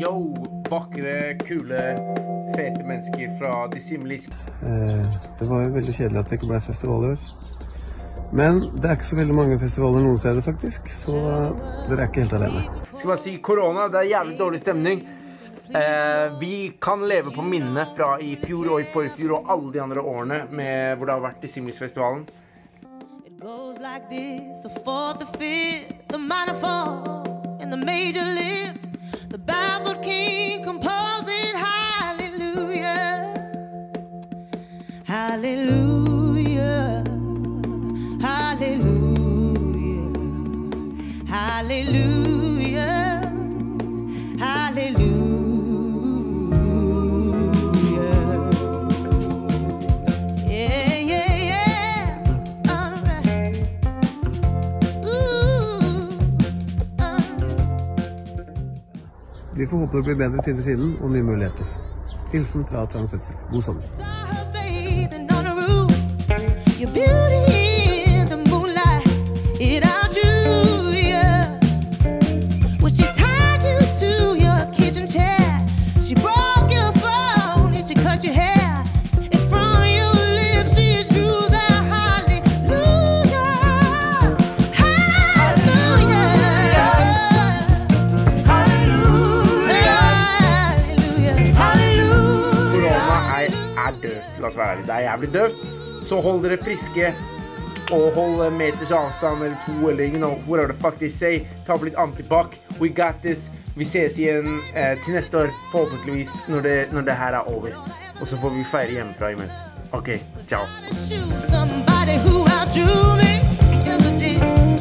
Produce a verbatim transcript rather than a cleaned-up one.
Yo, vakre, kule, fete mennesker fra Dissimlis. Eh, det var jo veldig kjedelig at det ikke ble festival i år. Men det er ikke så veldig mange festivaler noen steder faktisk, så dere er ikke helt alene. Skal bare si, korona, det er jævlig dårlig stemning. Eh, vi kan leve på minnene fra i fjor og i forrige fjor og alle de andre årene med hvor det har vært Dissimlis-festivalen. It goes like this, the fourth, the fifth, the minor fall, and the major lift. The baffled king composing hallelujah, hallelujah, hallelujah, hallelujah, hallelujah. Yeah, yeah, yeah, all right. Ooh, uh. Vi får håpe det blir bedre tider siden og nye muligheter. Hilsen fra Trang Fødsel. God sommer. La oss være ærlig, det er jævlig døvt. Så hold dere friske og hold meters avstand eller to eller you know, whatever the fuck they say. Ta på litt antibac. We got this. Vi ses igjen eh, til neste år, forhåpentligvis, når det, når det her er over. Og så får vi feire hjemmefra imens. Ok, ciao.